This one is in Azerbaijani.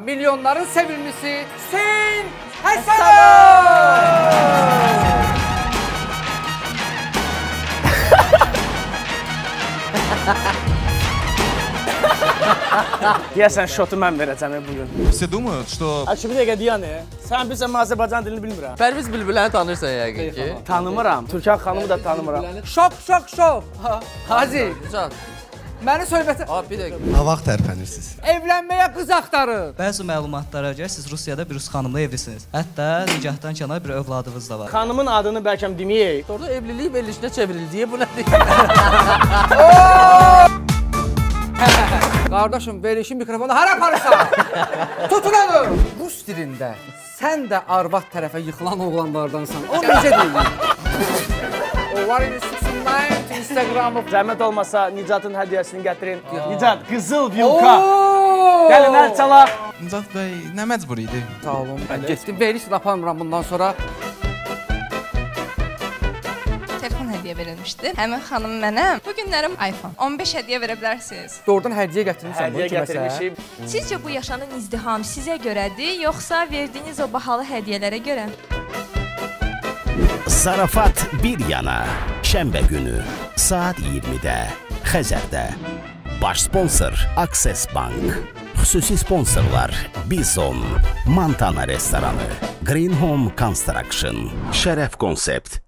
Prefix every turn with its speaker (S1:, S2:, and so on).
S1: Milyonların sevimlisi Hüseyin Həsənov!
S2: Deyəsən şotu mən verəcəm bugün.
S3: Все думают, что...
S2: Açı bir dəqiqə deyən, sən bilsən mən Azərbaycan dilini bilmirəm.
S4: Pərviz Bülbüləni tanırsan yəqin ki.
S2: Tanımıram, Türkan xanımı da tanımıram.
S1: Şok. Hazi,
S4: Güzel.
S1: məni söhbəti...
S4: Abi bir dəqiqə.
S3: Nə vaxt tərpənirsiniz?
S1: Evlənməyə qız axtarır.
S5: Bəzi məlumatlara görə siz Rusiyada bir rus xanımla evlisiniz. Hətta nikahdan kənar bir övladınız da var.
S2: Xanımın adını bəlkə deməyək.
S4: Orada evlilik verilişinə çevrildi. Bu nədir?
S1: Qardaşım, verilişin mikrofonu hara aparırsan? Tutun onu! Rus dilində sən də arvad tərəfə yıxılan oğlanlardansan. O necə deyil? O var idi 69 Instagramı.
S2: Zəhmət olmasa Nicatın hədiyyəsini gətirin. Nicat, qızıl vilka. Gəlin, əl çalaq.
S3: Nicat bəy, nə məcbur idi?
S1: Sağ olun, mən getdim. Verilişini aparmıram bundan sonra.
S6: Telefon hədiyyə verilmişdi. Həmin xanım mənə bu günlərim iPhone 15 hədiyyə verə bilərsiniz.
S1: Doğrudan hədiyyə gətirmişsən bunu
S2: Hədiyyə
S1: kiməsə.
S2: gətirmişim.
S7: Sizcə bu yaşanan izdiham sizə görədir, yoxsa verdiyiniz o bahalı hədiyyələrə görə?
S8: Zarafat bir yana, şənbə günü, saat 20-də, Xəzərdə. Baş sponsor Access Bank. Xüsusi sponsorlar Bizon, Montana restoranı, Green Home Construction, Şərəf Konsept.